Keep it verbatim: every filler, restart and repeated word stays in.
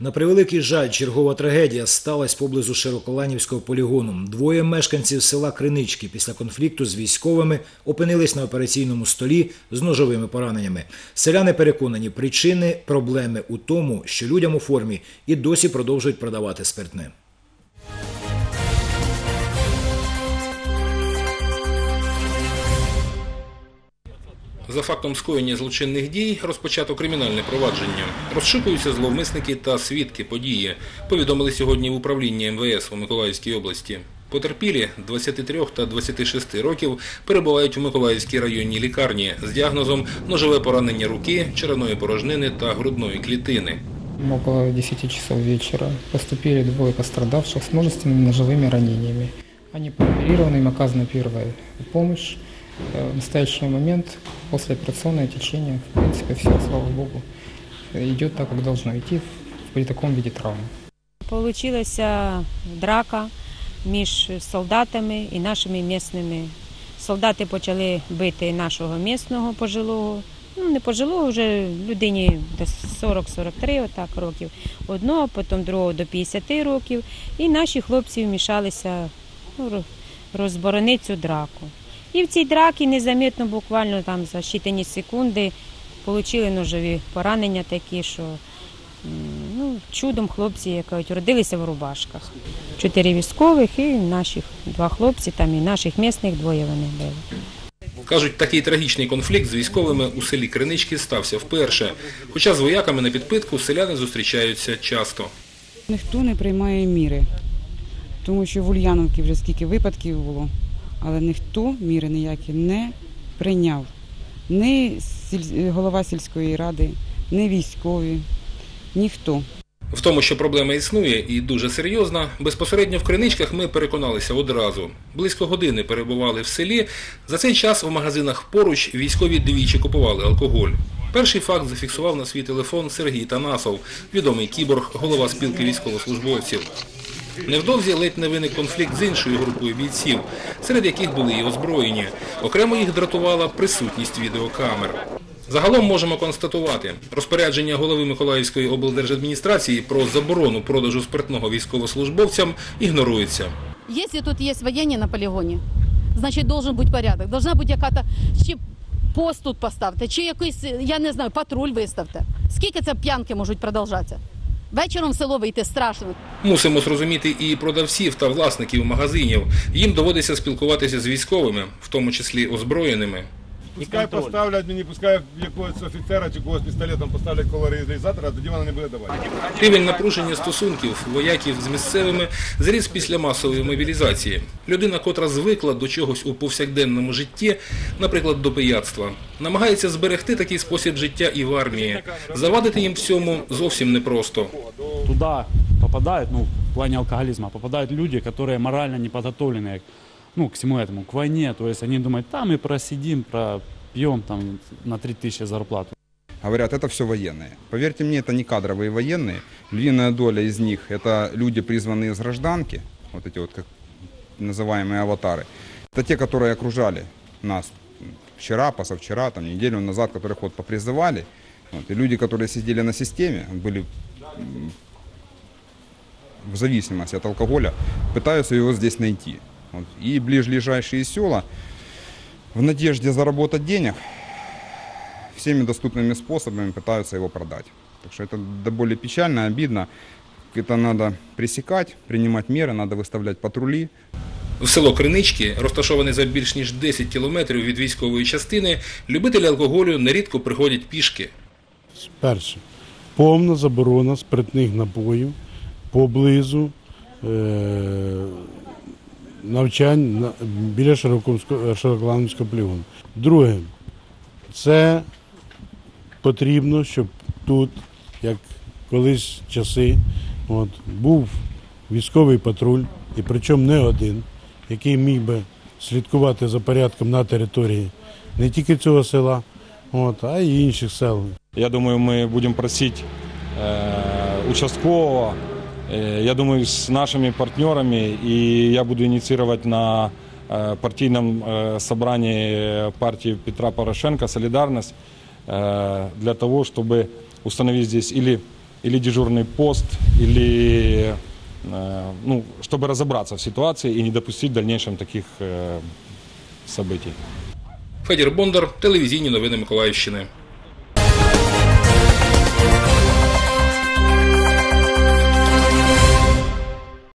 На превеликий жаль, чергова трагедія сталася поблизу Широколанівського полігону. Двоє мешканців села Кринички після конфлікту з військовими опинились на операційному столі з ножовими пораненнями. Селяни переконані, причини проблеми у тому, що людям у формі і досі продовжують продавати спиртне. За фактом скоєння злочинних дій розпочато кримінальне провадження. Розшукуються зловмисники та свідки події, повідомили сьогодні в управлінні ем ве ес у Миколаївській області. Потерпілі двадцяти трьох та двадцяти шести років перебувають у Миколаївській районній лікарні з діагнозом ножове поранення руки, черевної порожнини та грудної клітини. Около десяти часов вечера поступили двое пострадавших с множественными ножевыми ранениями. Они прооперированы, им оказана первая помощь. В настоящий момент послеоперационное течение, в принципе, все, слава богу, идет так, как должно идти при таком виде травмы. Получилась драка між солдатами і нашими місцевими. Солдати почали бити нашого місцевого пожилого, ну не пожилого, вже людині до сорок-сорок три отак, років, одного, потім другого до п'ятдесяти років. І наші хлопці вмішалися, ну, розборонити цю драку. І в цій драці незамітно, буквально там за щитані секунди, отримали ножові поранення такі, що ну, чудом хлопці, як кажуть, родилися в рубашках. Чотири військових і наших два хлопці, там і наших місцевих двоє вони були. Кажуть, такий трагічний конфлікт з військовими у селі Кринички стався вперше. Хоча з вояками на підпитку селяни зустрічаються часто. Ніхто не приймає міри, тому що в Ульяновці вже скільки випадків було. Але ніхто міри ніякі не прийняв. Ні голова сільської ради, ні військові, ніхто. В тому, що проблема існує і дуже серйозна, безпосередньо в Криничках ми переконалися одразу. Близько години перебували в селі. За цей час у магазинах поруч військові двічі купували алкоголь. Перший факт зафіксував на свій телефон Сергій Танасов, відомий кіборг, голова спілки військовослужбовців. Невдовзі ледь не виник конфлікт з іншою групою бійців, серед яких були і озброєні. Окремо їх дратувала присутність відеокамер. Загалом можемо констатувати, розпорядження голови Миколаївської облдержадміністрації про заборону продажу спиртного військовослужбовцям ігнорується. Якщо тут є воєнні на полігоні, значить має бути порядок. Должна бути якась, чи пост тут поставте, чи якийсь, я не знаю, патруль виставте. Скільки це п'янки можуть продовжатися? Вечором в село вийти страшно. Мусимо зрозуміти і продавців та власників магазинів. Їм доводиться спілкуватися з військовими, в тому числі озброєними. Пускай поставлять мені, пускай якогось офіцера чи когось пістолетом поставлять коло реалізатора, тоді вона не буде давати. Рівень напруження стосунків вояків з місцевими зріс після масової мобілізації. Людина, котра звикла до чогось у повсякденному житті, наприклад, до пияцтва, намагається зберегти такий спосіб життя і в армії. Завадити їм всьому зовсім непросто. Туди попадають, ну, в плані алкоголізму, попадають люди, які морально не підготовлені, ну, к всему этому, к войне, то есть они думают, там мы просидим, пропьем там на три тысячи зарплату. Говорят, это все военные. Поверьте мне, это не кадровые военные. Львиная доля из них – это люди, призванные из гражданки, вот эти вот как называемые аватары. Это те, которые окружали нас вчера, позавчера, там, неделю назад, которых вот попризывали. Вот, и люди, которые сидели на системе, были в зависимости от алкоголя, пытаются его здесь найти. Вот. И ближайшие села в надежде заработать денег всеми доступными способами пытаются его продать. Так что это до боли печально, обидно. Это надо пресекать, принимать меры, надо выставлять патрули. В село Кринички, розташоване за більш ніж десять кілометрів від військової частини, любителі алкоголю нерідко приходять пішки. Перше, повна заборона спиртних напоїв поблизу е- навчань біля Широколанівського полігону. Друге, це потрібно, щоб тут, як колись часи, от, був військовий патруль, і причому не один, який міг би слідкувати за порядком на території не тільки цього села, от, а й інших сел. Я думаю, ми будемо просити е, участкового, я думаю, с нашими партнерами, и я буду инициировать на партийном собрании партии Петра Порошенко «Солидарность» для того, чтобы установить здесь или или дежурный пост, или, э, ну, чтобы разобраться в ситуации и не допустить в дальнейшем таких э, событий. Федір Бондар, телевізійні новини Миколаївщини.